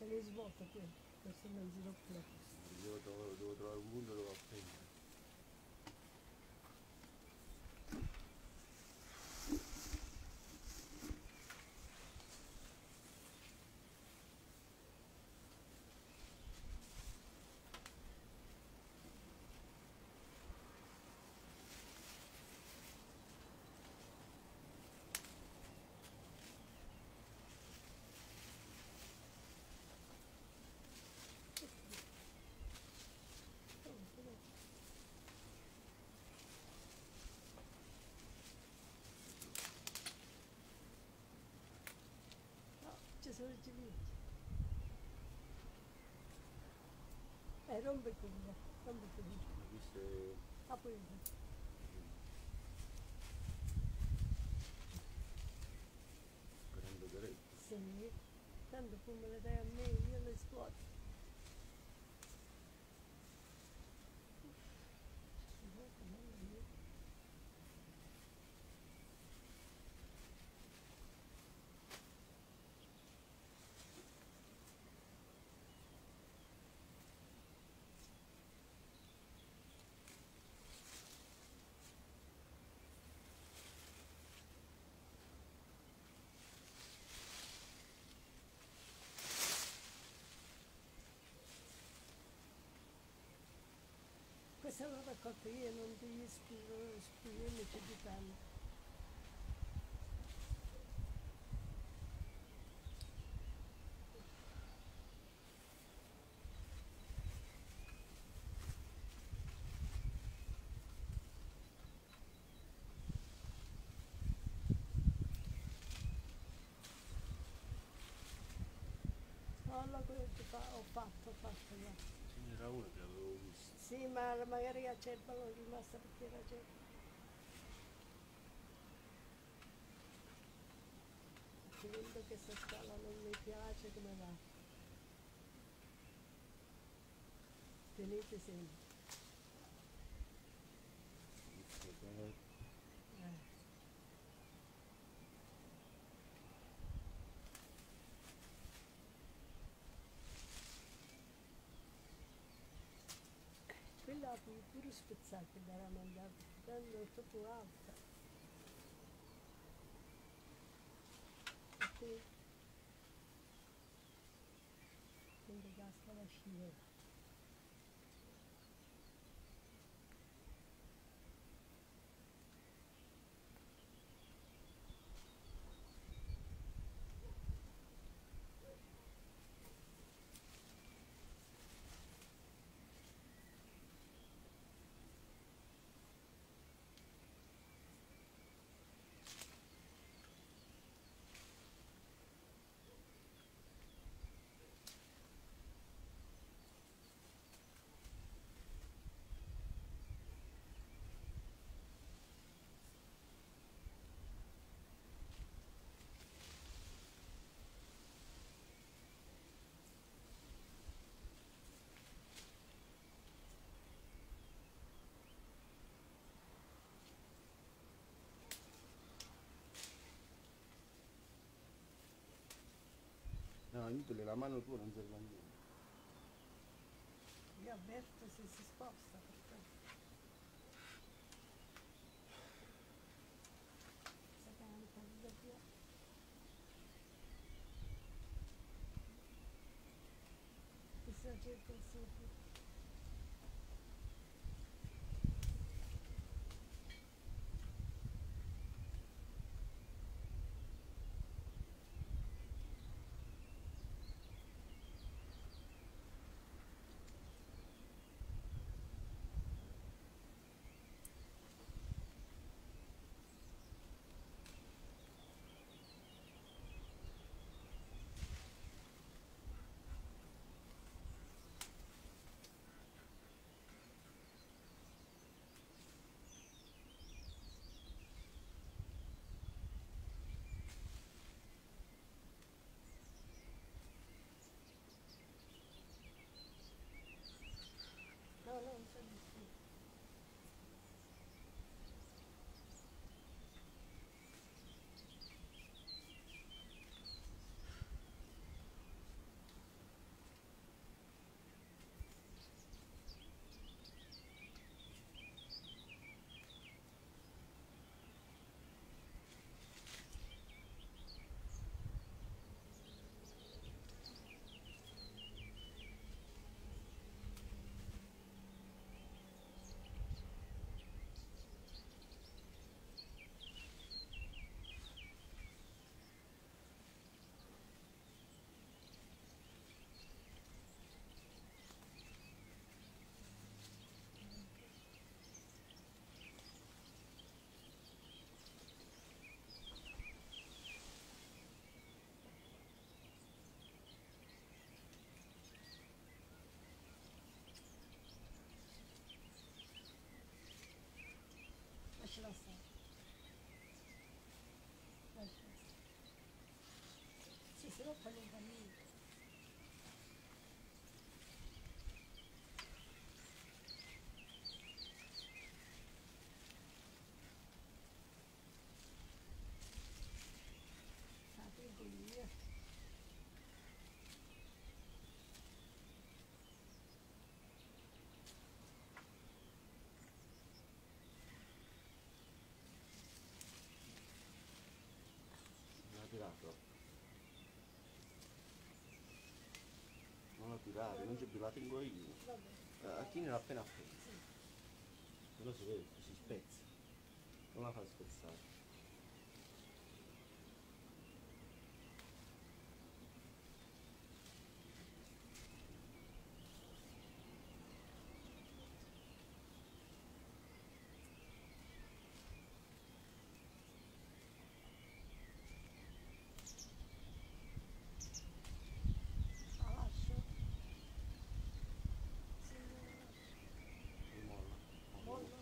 te li svuoto qui, questo non giro più. Devo trovare un punto dove appendere. No, ci sono i ciliegi. Rompe quello, rompe quello. Questo è Ah, poi prendo diretto. sì, tanto come le dai a me, io le svuoto. Questa l'ho raccolta io, non ti spiego c'è di tanto. Allora quello che ho fatto là. Ce n'era uno che avevo visto. Sì, ma magari a Cervalo è rimasta perché era Cervalo. Vedo che questa scala non mi piace come va. Tenete sempre. Eh. Quella pure spezzata che era mangiata, tanto è troppo alta. E qui, quindi casca la scivola. No, inutile, la mano tua non serve a niente. Io avverto se si sposta perché sa che è un po' di doppia. Chissà cerca il suo. lasciala stare. Lasciala stare. Sì, se no poi non va niente. La tengo io. Non ha tirato. Non la tirare, non c'è più, la tengo io. Vabbè. Attienila appena appena. Sì. Se no si vede, si spezza. Non la fa spezzare. La lascio. Sì. Rimolla. Mollo.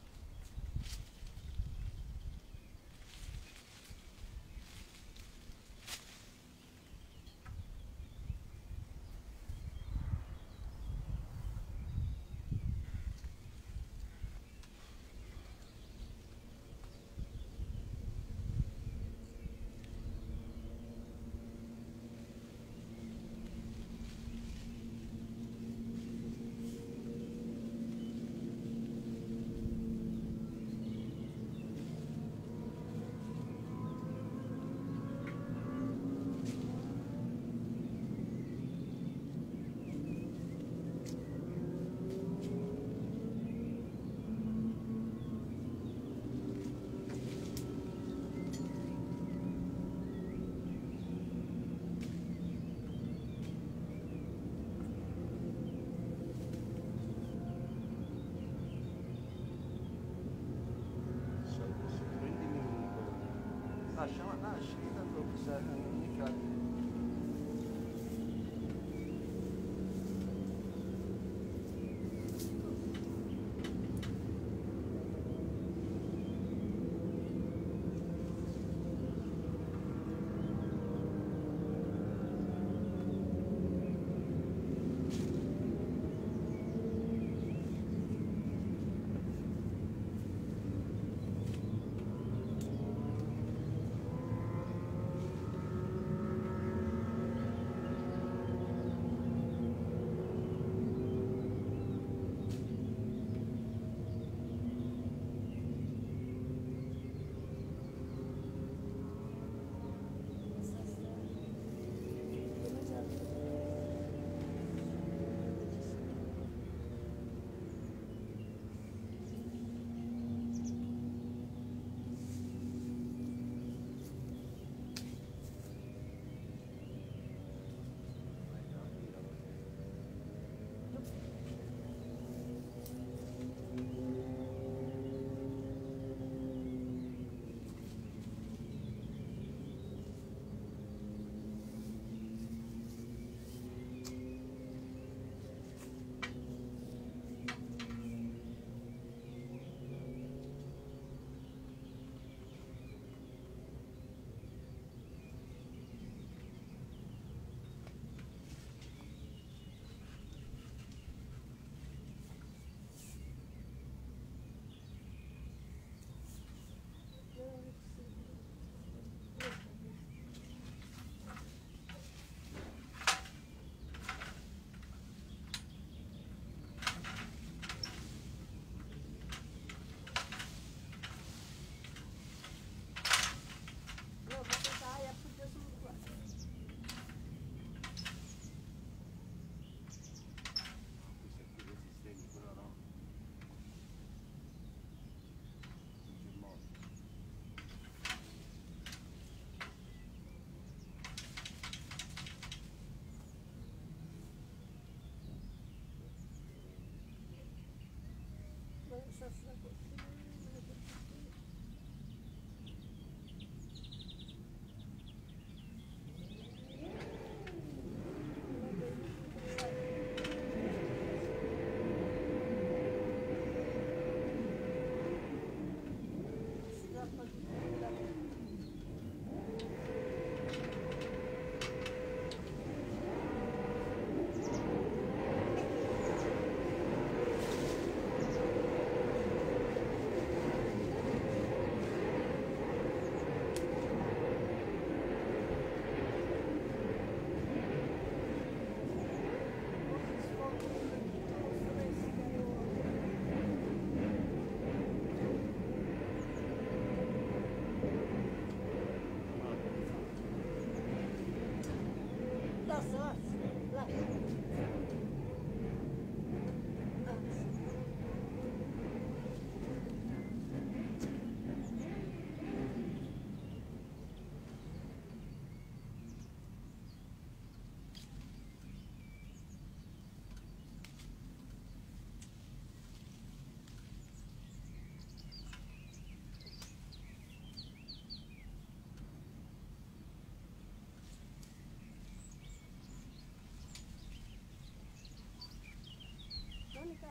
Lascia, tanto mica la tiro.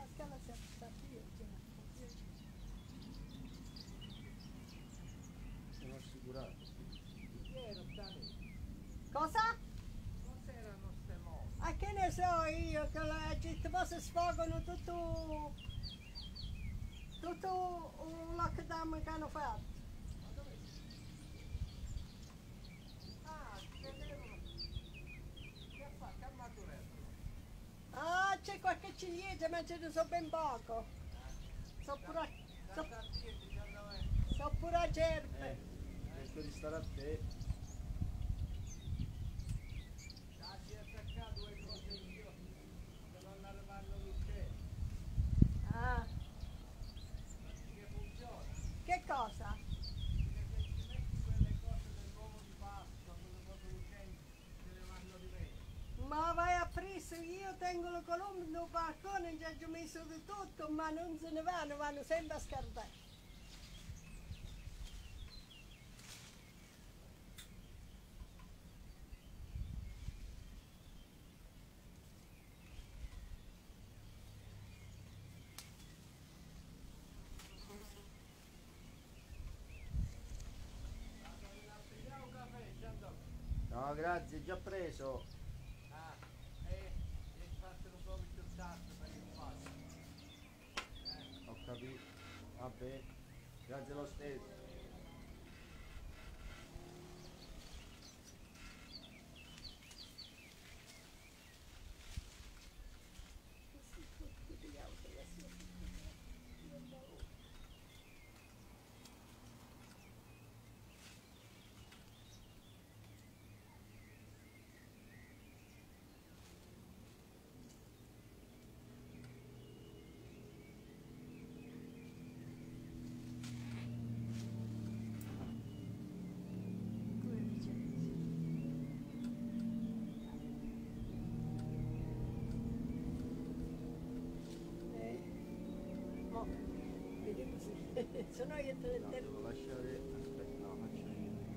scala si è alzata io già. Sono assicurato. Chi era Dani? Cosa? Cos'erano ste mosse? A che ne so io che la gente poi si sfogano tutto un lockdown che hanno fatto. Ma dove Ah, vedevano. Che fa? Che ha maturato? Ah, c'è qualche ciliegia, ma ce ne so ben poco. So pure, Da so, Tardia 19. so pure a gerbe. Cerco di stare a te. Da si è attaccato due cose io. Che non arrivano l'uccello. Ah, Che funziona. che cosa? Perché se ci metti quelle cose dell'uovo di Pasqua, quelle cose lucenti, se ne vanno di meno. Ma vai a friso, io tengo le colombe nel balcone, già ci ho messo di tutto, ma non se ne vanno sempre a scardare. Pigliamo un caffè, Giando. No, grazie, già preso. Ah, e fatelo proprio più tardi per il passo. Ho capito. Vabbè, grazie lo stesso. Mo, vedi così. Se no io te le No, devo lasciare. Aspetta, no, faccio io.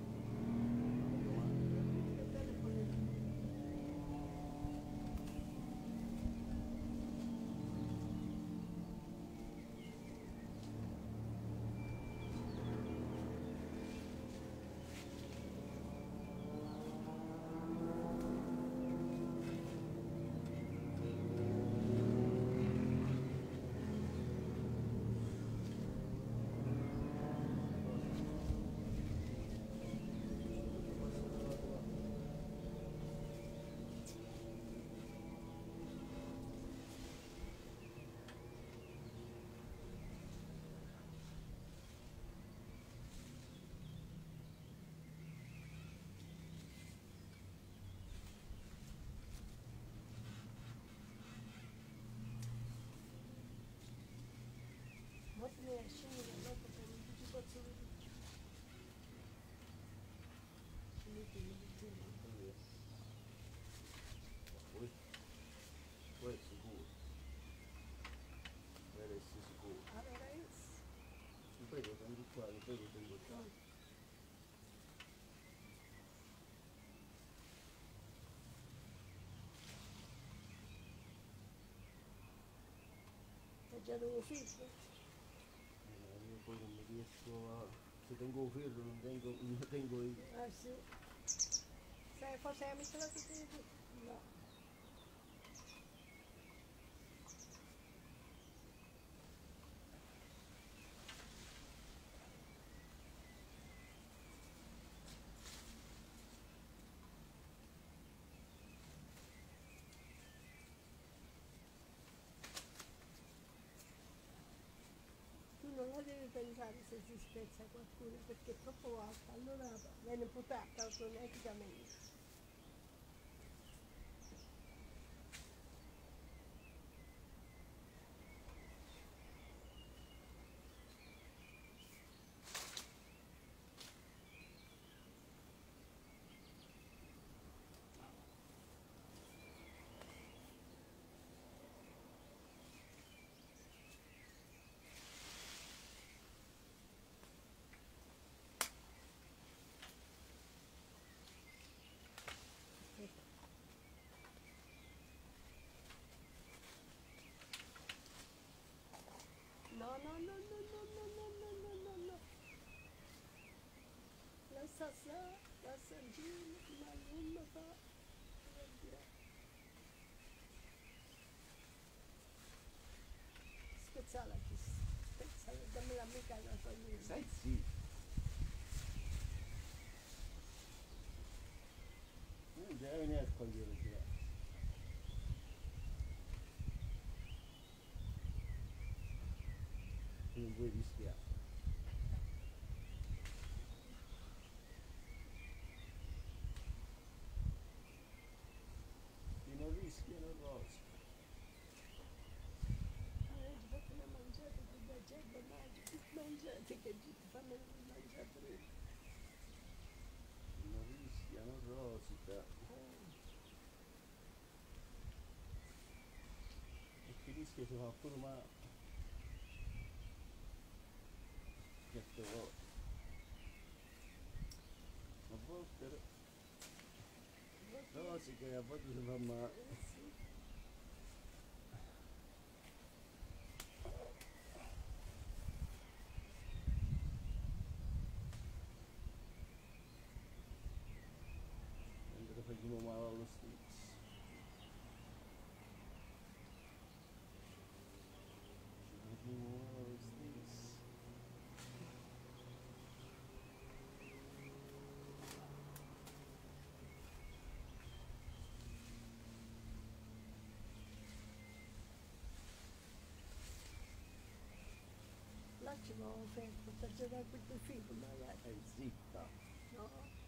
Mo te ne esci dopo che non ti posso vedere. Poi è sicuro. Deve essere sicuro. Allora io E poi lo tengo qua, e poi lo tengo qua. già devo figlio. Io poi non mi riesco a. Se tengo un ferro non tengo io. Ah sì. Se forse hai messo la tutti in giù? No. Tu non lo devi pensare se si spezza qualcuno perché è troppo alta, allora viene buttata automaticamente. no, no, no, no, no, no, no, no, no, no. Lascia stare, lascia il giro, ma non lo fa. Spezzala, spezzala, dammi la mica la togliere. Sai sì. Già vieni a cogliere già. Tu non puoi rischiare. Chi non rischia non rosica. Ti faccio una mangiata di da gente, mangiate che ti fanno mangiare prima. Chi non rischia non rosica. E chi rischia si fa pure male. Certe volte. A volte rosica e a volte si fa male. Sì. Quando facciamo male allo stesso. Facciamo male allo stesso. Là ci va offerto per giocare con tuo figlio magari, Zitta. no?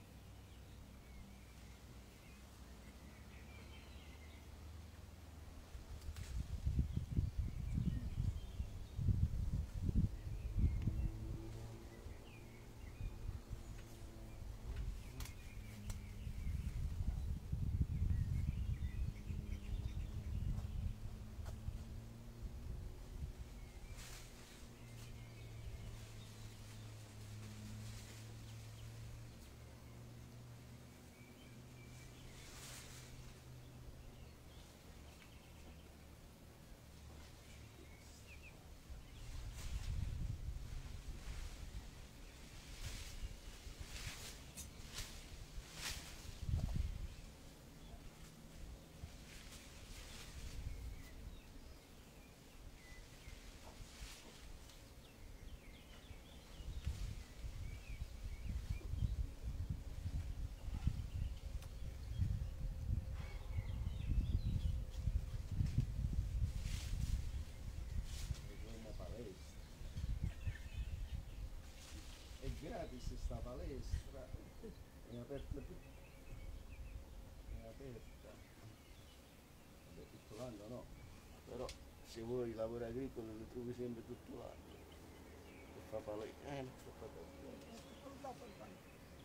È gratis sta palestra, è aperta tutta, è aperta, vabbè tutto l'anno no, però se vuoi lavoro agricolo lo trovi sempre tutto l'anno, e fa palestra, fa palestra. Dopo il banco.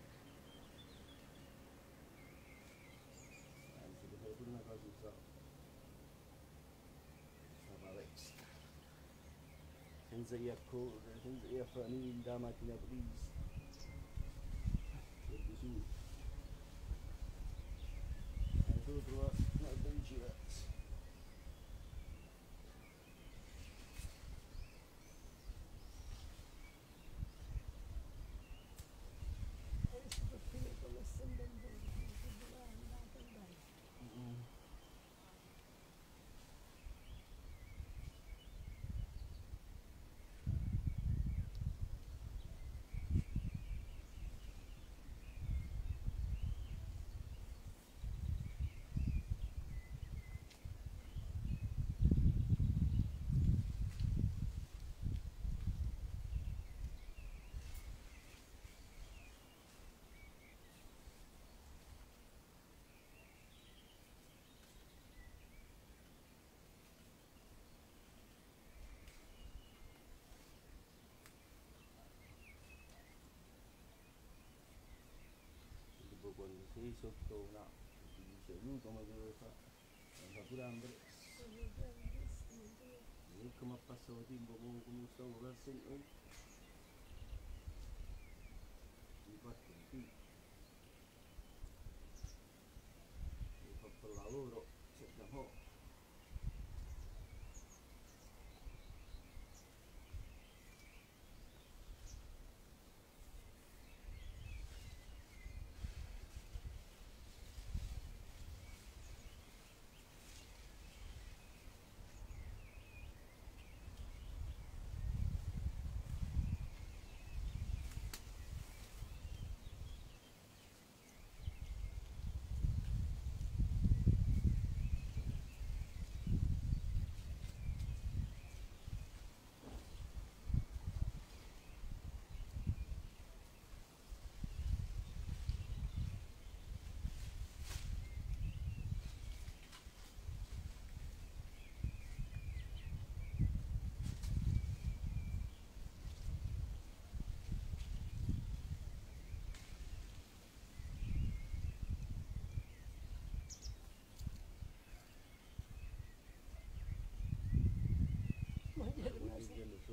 Anzi ti fai pure una cosa sola, fa palestra, senza ir a correre, senza ir a fare niente, la macchina presa, soldi su. Hai solo trovato una bicicletta. Adesso per finire con lo stendente, dove è andato bene. Tipo quando sei sotto una, ti dice lui come deve fare, non fa pure Andrea. Io come passato tempo come stavo per sempre, mi faccio un figlio, ho fatto il lavoro, c'è da poco.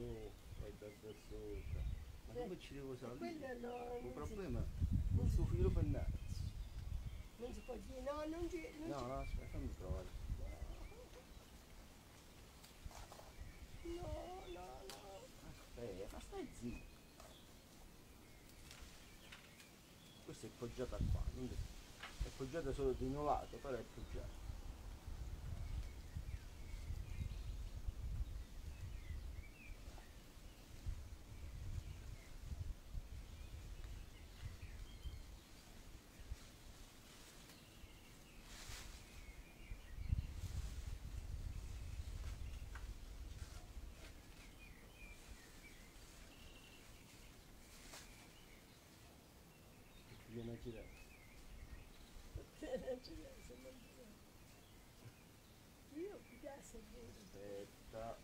su, e da sopra. Ma come ci devo salire? Quello no, Il non si, problema è il suo filo pennazzo. non si può dire, no, non ci, non No, ci, no, aspetta, fammi provare. no, no, no. Aspetta, stai zitto. Questa è poggiata qua, è poggiata solo di un lato, però è poggiata. Viene a girare. Io mi piace bene. Aspetta.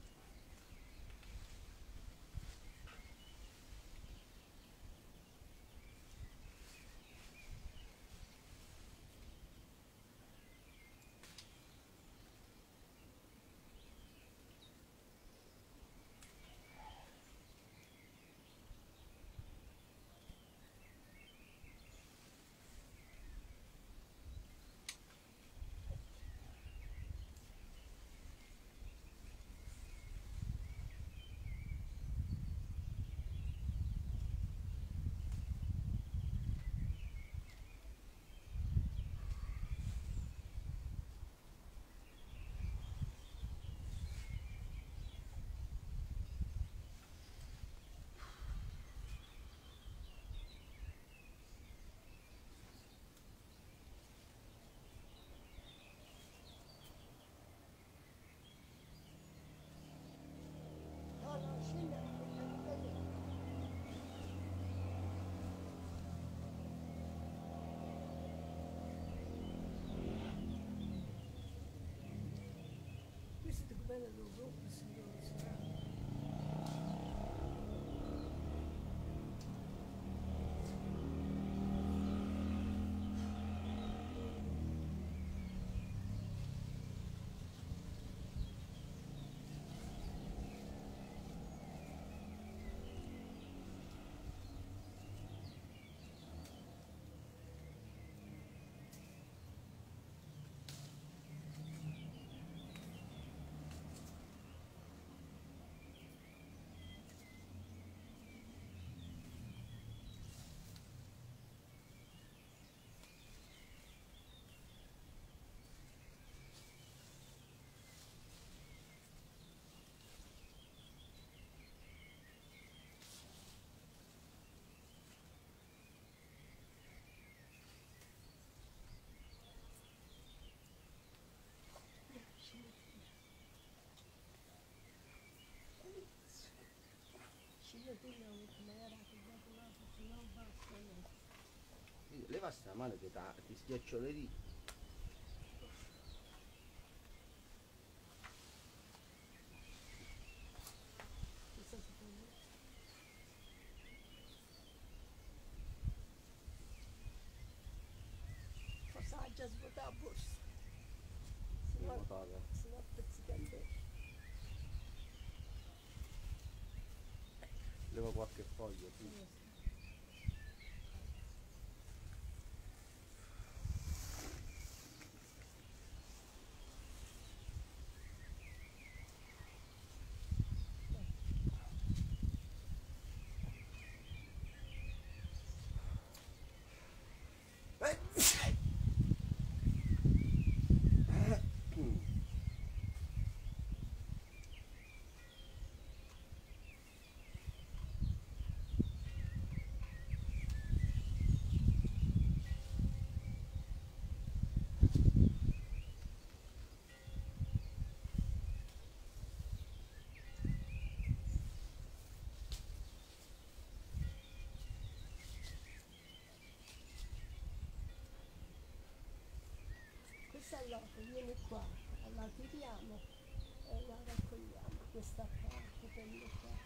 No, no, scende anche lì. Questo è come lo gruppo, signore. Scigliatina come era, che dopo l'altro, se no basta. No. Leva sta mano che ti schiaccio le dita. Questa si può dire. Forse ha già svuotato la borsa. Se no pezzica il dedo. Leva qualche foglia, sì. Questa allora viene qua, la tiriamo e la raccogliamo. Questa qua, che prende qua.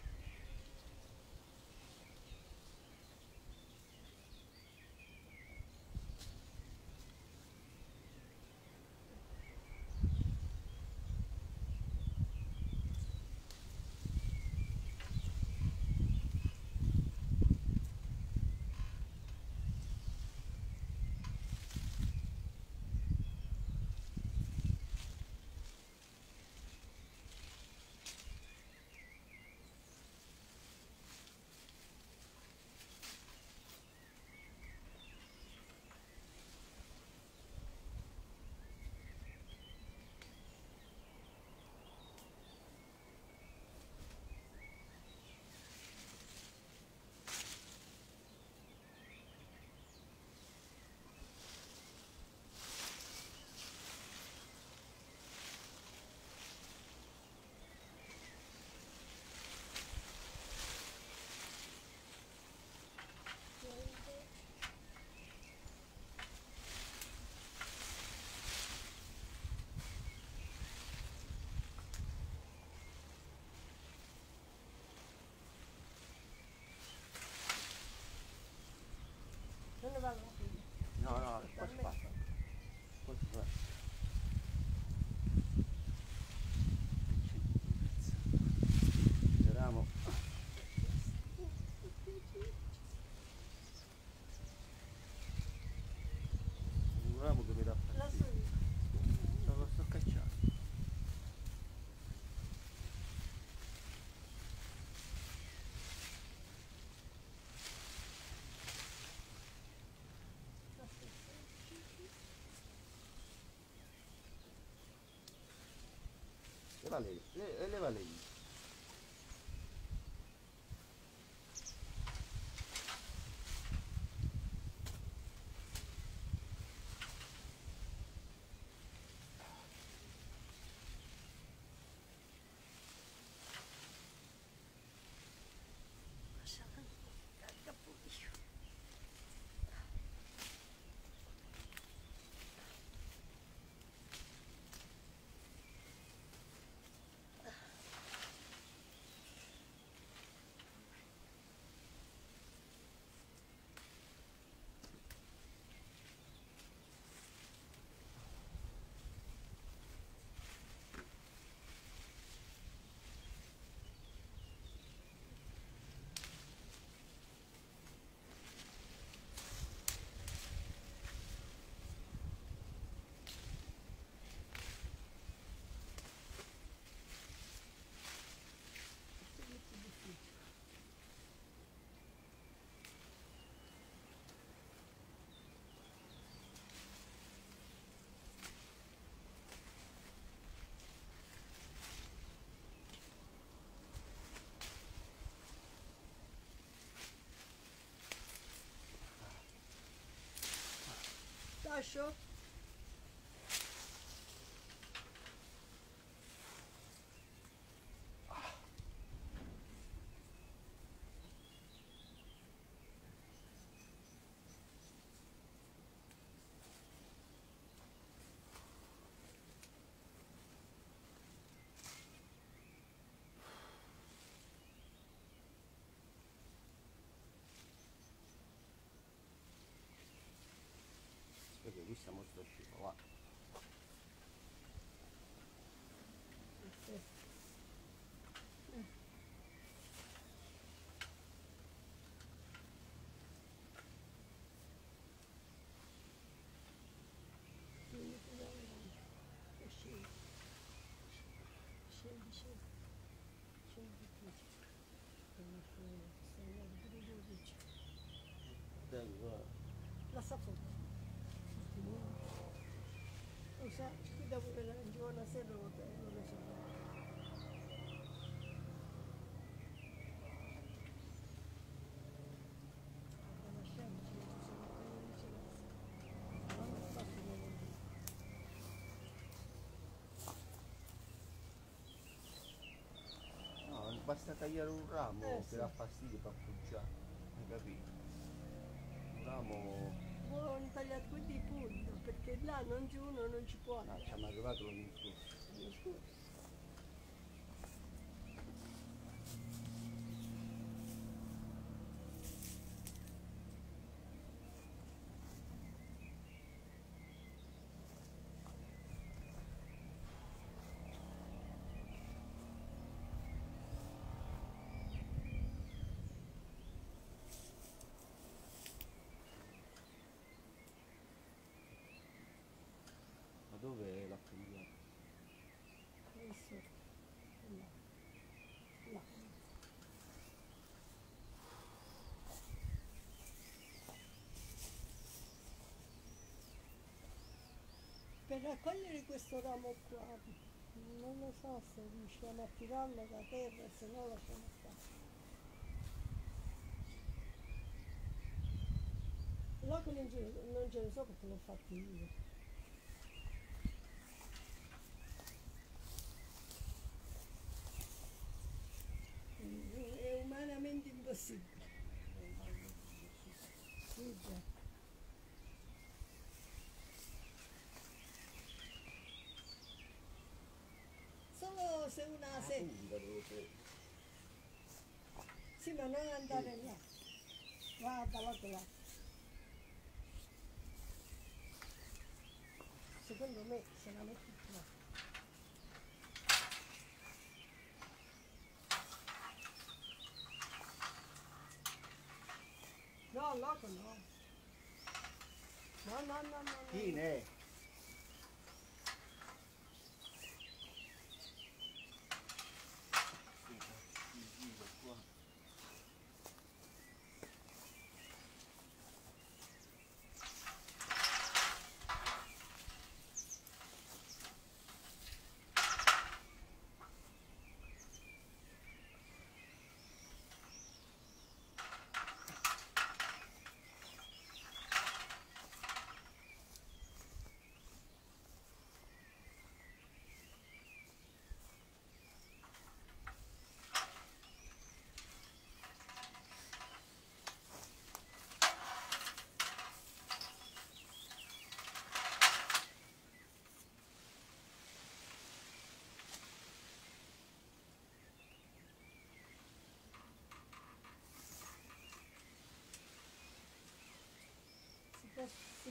leva lei. Carica pure io. Lascio? Perché qui siamo sto scemo, va. Dai, va. Lascia fuori. Lo sa, qui dopo che non ci vuole se non lo so. No, basta tagliare un ramo che sì. dà fastidio per appoggiare, hai capito? Un ramo. Buon tagliare quelli di punto, perché là uno non ci può No, andare. ci hanno arrivato l'anno scorso. L'anno scorso. Ma dove l'ha pigliato? Adesso, là. Là. Per raccogliere questo ramo qua, non lo so se riusciamo a tirarlo da terra, se no lasciamo stare. L'oco non ce ne so perché l'ho fatto io. È umanamente impossibile. Sì, già. Solo se una ha sete. Sì, ma non andare là. Va dall'altro lato. Secondo me se la metti qua. No, loco no. No, no, no, no. Fine!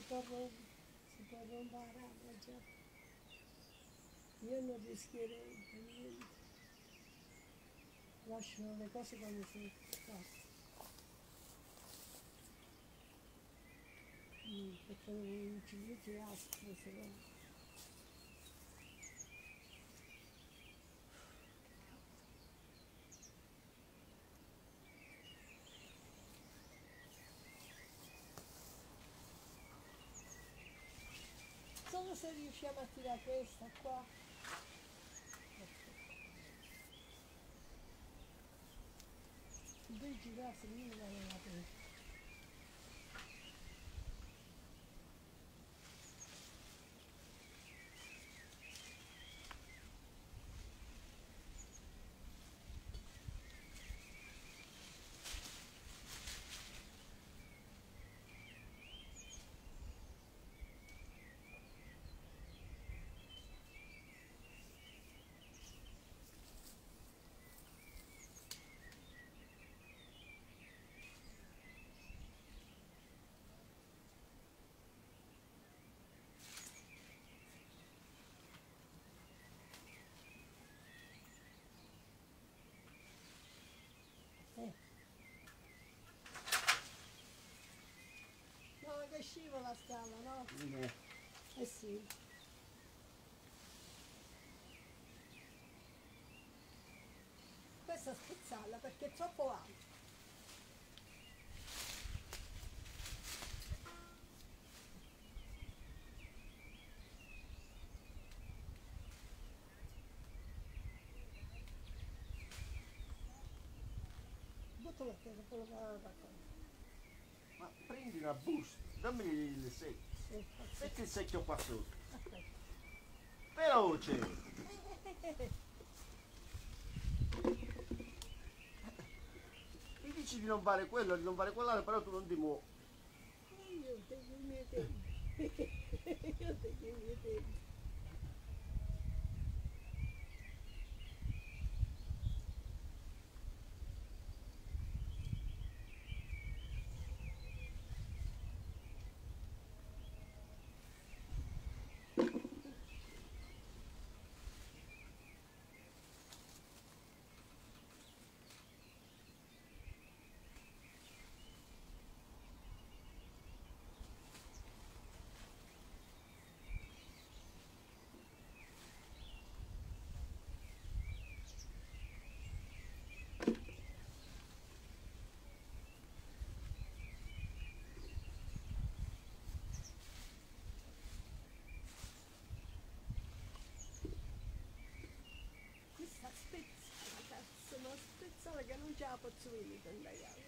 si può rompere la rama già. Io non rischierei per niente. Lascio le cose come sono fatte. Perché non ci dice altro se no. Solo se riusciamo a tirare questa qua. Due girarsi lì vale la pena. No, che scivola la scala, no? Eh sì. Questa spezzarla perché è troppo alta. Buttala a terra, quello che aveva raccolto. Ma prendi una busta, dammi il secchio. Sì, Metti il secchio qua sotto. aspetta. Veloce! Mi dici di non fare quello, di non fare quell'altro, però tu non ti muovi. Io tengo i miei tempi. Io tengo i miei tempi. Questa spezzata, cazzo, ma spezzata che non ce la posso vedere per tagliare.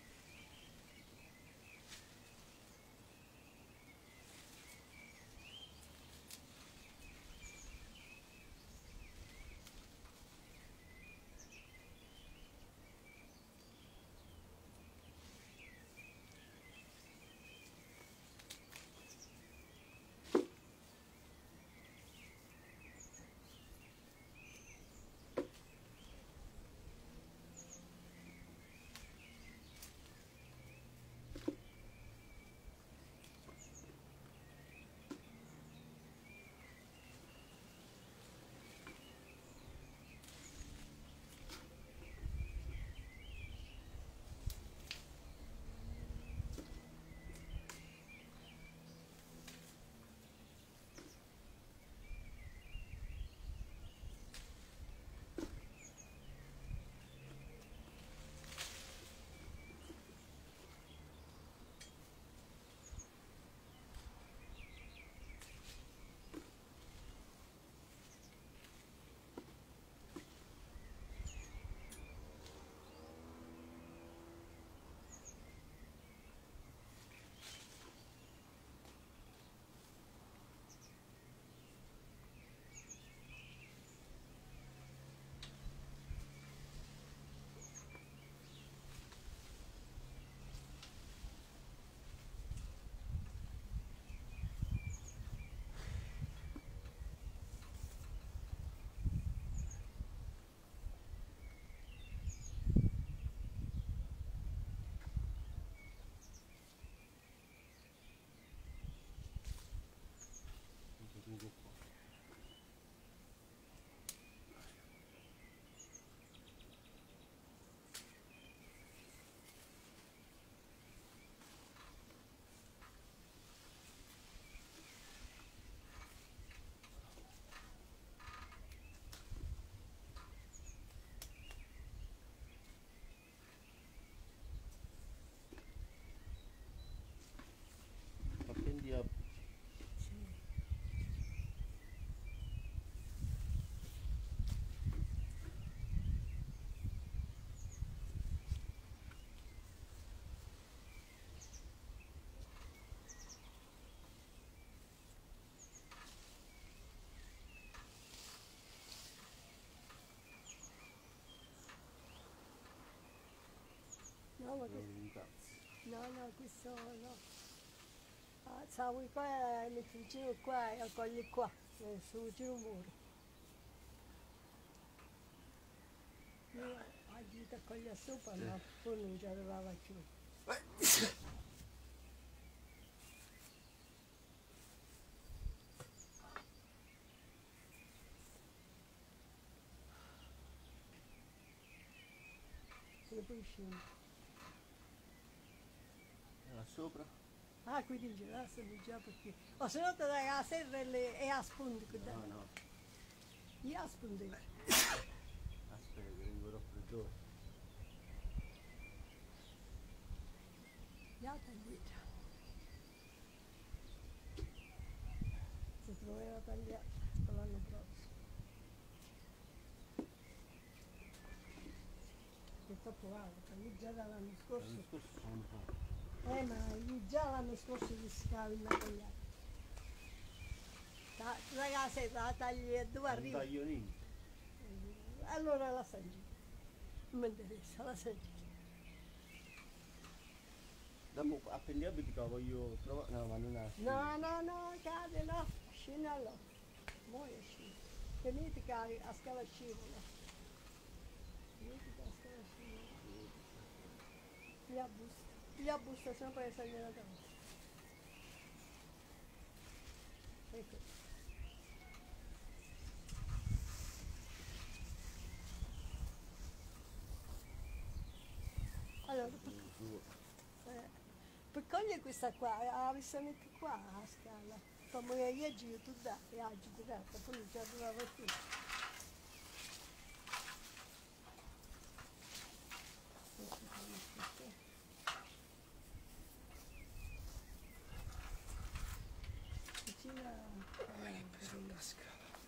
No, ma Non un cazzo. no, questo no. Ah, stavo qua e metti vicino qua e accogli qua, sto vicino al muro. Io oggi ti accoglie sopra, ma poi non ci arrivava più. E poi scendo. Là sopra? Ah, qui dice, là sono già perché. O se no te dai la serra e a spunto. No, no. Io a spunto. Aspetta, che vengo a raffreddore. Già tagliata. Si troverà tagliata per l'anno prossimo. Che troppo alta, io già dall'anno scorso. L'anno scorso sono un po'. Ma io già l'anno scorso gli scavi da tagliare. Ragazzi, la tagli dove Non arriva. taglio niente. Allora la saggi. Non mi interessa, la saggi. Dopo appendiamo e dico voglio trovare. No, ma non è. No, cade, no. Scende allora. Muoio scende. Tenete che a scala scivola. Tenete che a scala scivola. Gli abbusta, se no poi salire la tavola. Ecco. Allora, per cogliere questa qua, la si mette qua a scala. Come io giro tu da, e oggi tu da, poi non ci arrivava più. Vicino La scala.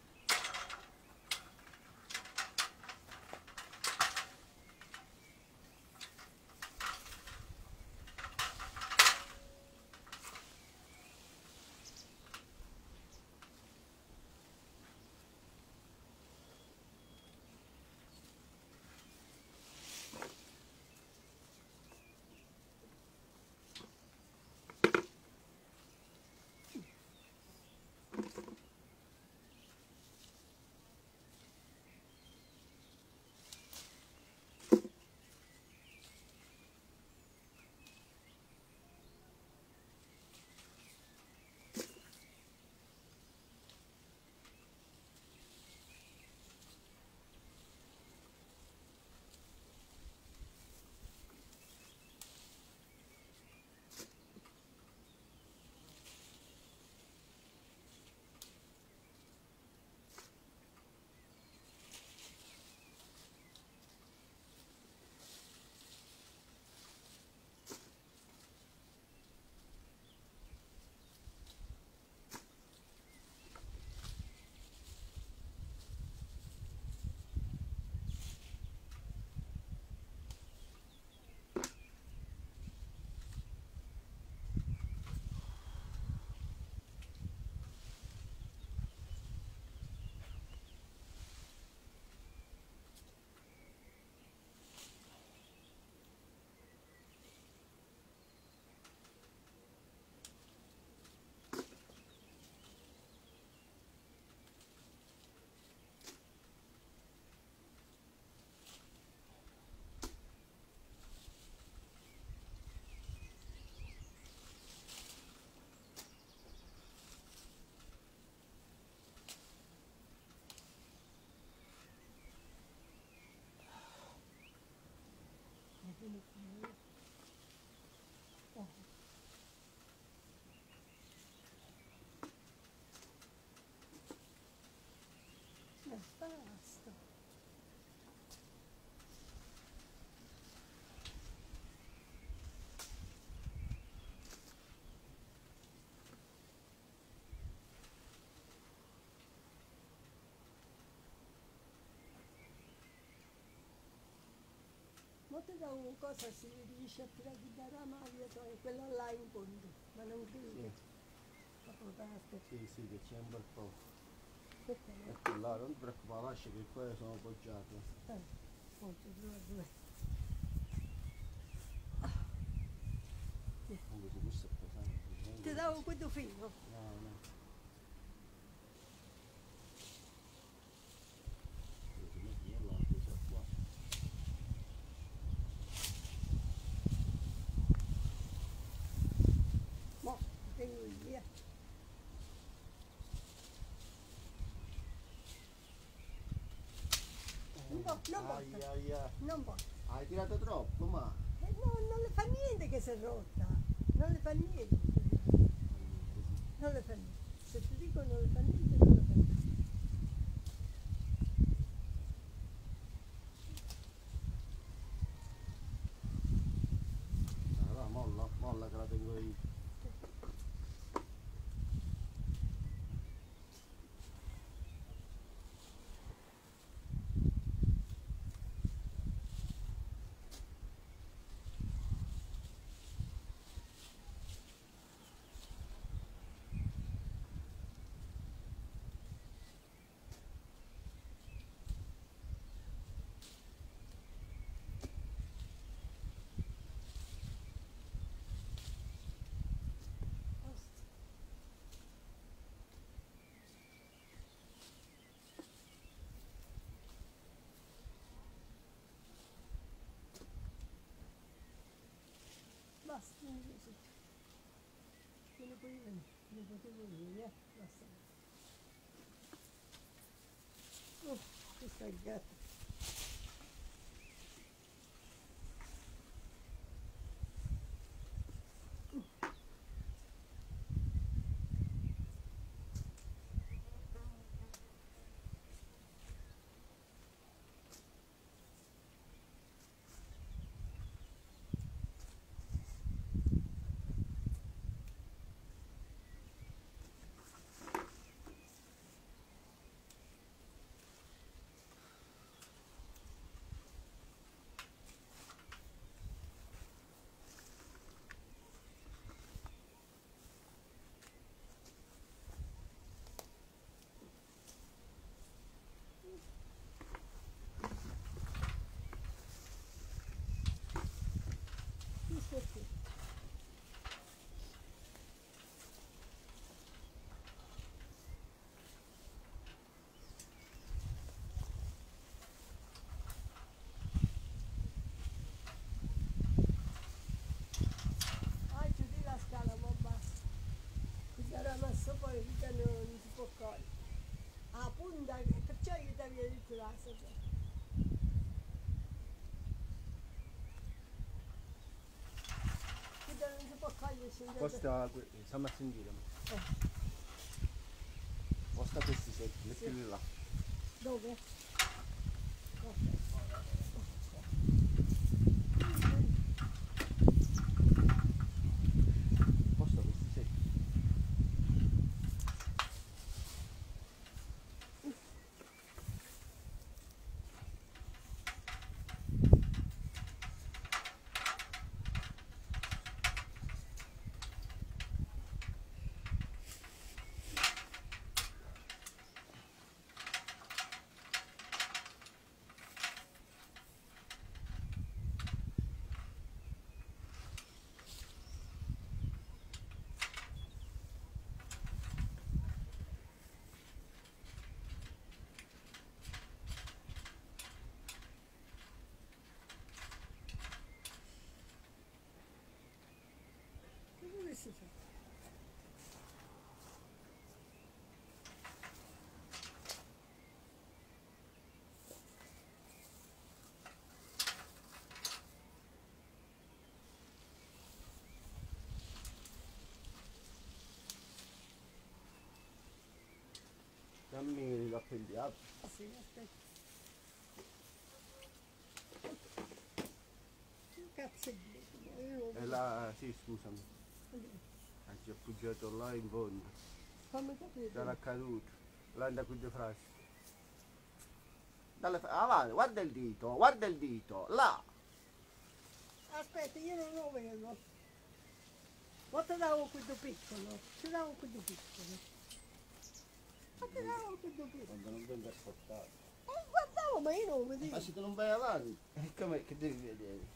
Basta. Ma te da una cosa si riesce a tirare da maglia e quella là in fondo, ma non credo Sì. che la portaste. Sì, che c'è un bel po'. Aspetta, Ecco là, non ti preoccupare, lascia che qua sono appoggiato. molto due. davo quello fino. No, no. L'ho presa qua. Mo, tengo via. Non basta. Aia. Non basta. Hai tirato troppo, ma. No, non le fa niente che si è rotta. Non le fa niente. Non le fa niente. Se ti dico non le fa niente, non le fa niente. Allora, molla che la tengo io. Basta. Basta, non lo so. Te ne puoi venire, ne potevo venire, basta. Oh, questa è gatta. Questo è qui. Ah, chiudi la scala, ma basta. Qui era messo poi, mica non si può cogliere. Ah, punta, perciò io ti avevo detto la sopra. Qui non si può cogliere, scendere. Costa, stiamo a sentire. Costa questi secchi, mettili là. Dove? Ok. Costa questi secchi. Come si fa? Dammi l'appendiato. Sì, aspetta. Che cazzo è dietro? Io E là, sì, scusami. Ci ho appoggiato là in fondo. come capito? Sarà caduto. Là da qui di frasi. Avanti, guarda il dito, là. Aspetta, io non lo vedo. Ma ti davo quello piccolo. Ti davo quello piccolo. Ma ti davo quello piccolo. Quando non vengo ascoltato. Guardavo, ma io non lo vedevo. Ma se tu non vai avanti, com'è che devi vedere?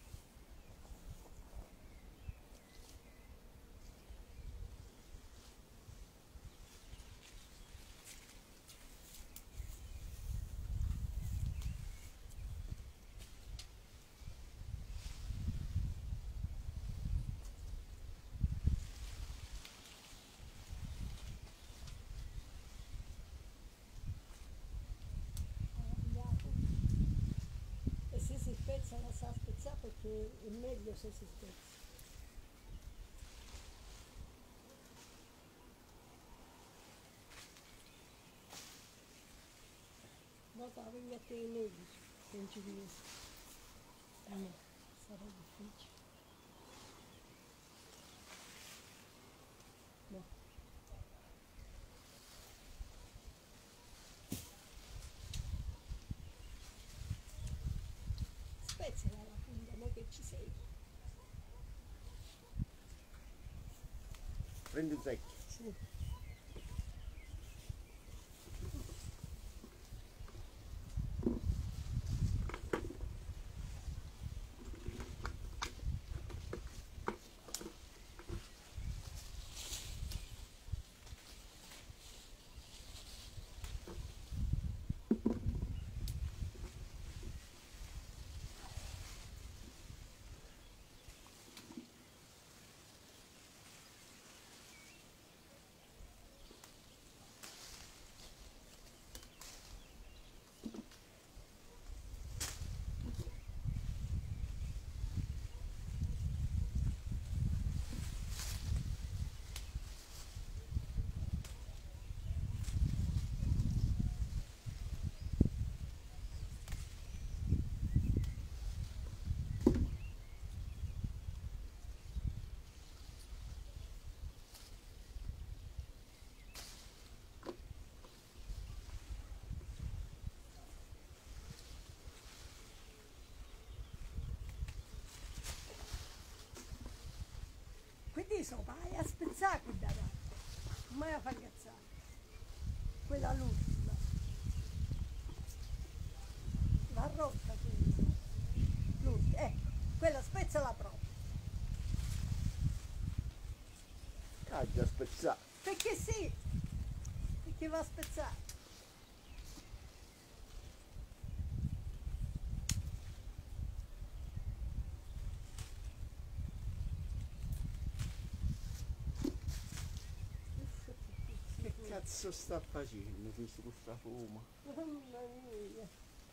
che è meglio se si spezza. Dopo la vignetta di neri, se non ci riesco. No, sarà difficile. No. Spezzala la punta, mo che ci sei. Prendi un secchio. Sì. Quindi sopra, vai a spezzare quella là. Non mai a far cazzare. Quella l'ultima. Va rotta quella. L'ultima, quella spezzala proprio. Ah, già spezzato. Perché sì, perché va a spezzare. Che cazzo sta facendo questo con sta fuma? Mamma mia.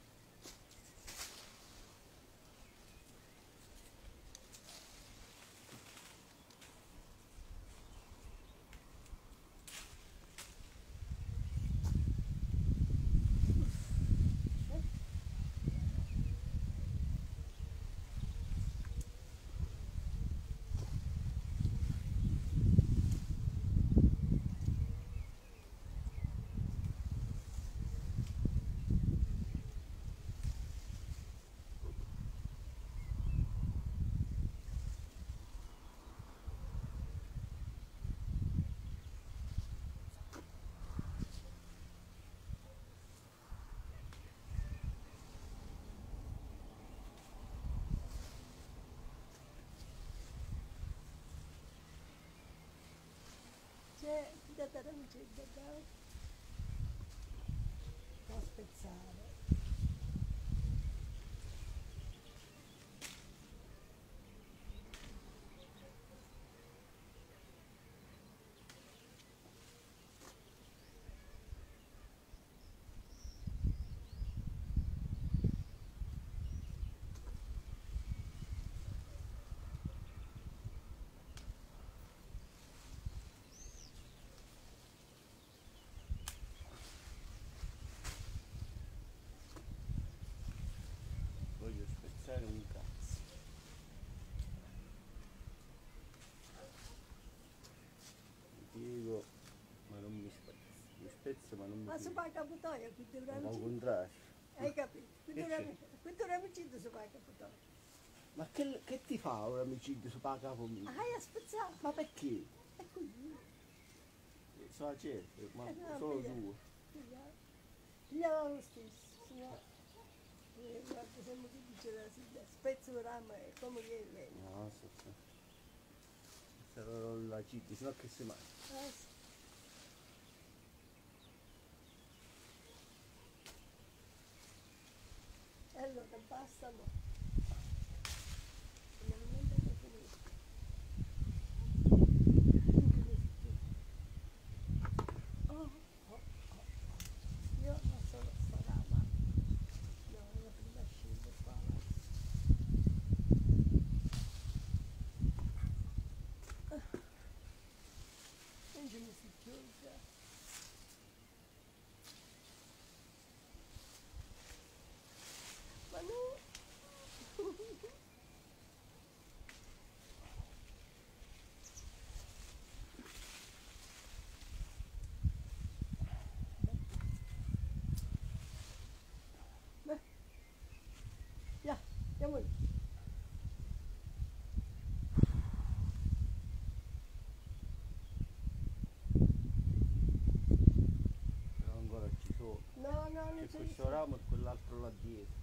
C'è da arancetta da spezzare. Voglio spezzare un cazzo. Mi piego, ma non mi spezzo. Mi spezzo ma non mi Ma si piego. fa caputoia, qui Al dovremmo. contrario. Hai capito? Qui Che dovremmo uccidere si fa caputoia. Ma che ti fa un omicidio su la capo mio? Hai a spezzare. Ma perché? E quindi, So certo, ma no, solo piglia. tu. Pigliava lo stesso, se no. Guarda, sembra che dice la sigla, spezzo un ramo è come che è lei. No, sarò la città, sennò che si mangia. Sì. E allora basta, no. Finalmente è finito. Oh, oh, oh, oh. Io non sono stata, ma no, è la prima scena qua. Andiamo lì. Però ancora ci sono. No, no, non C'è c'è questo nessuno. ramo e quell'altro là dietro.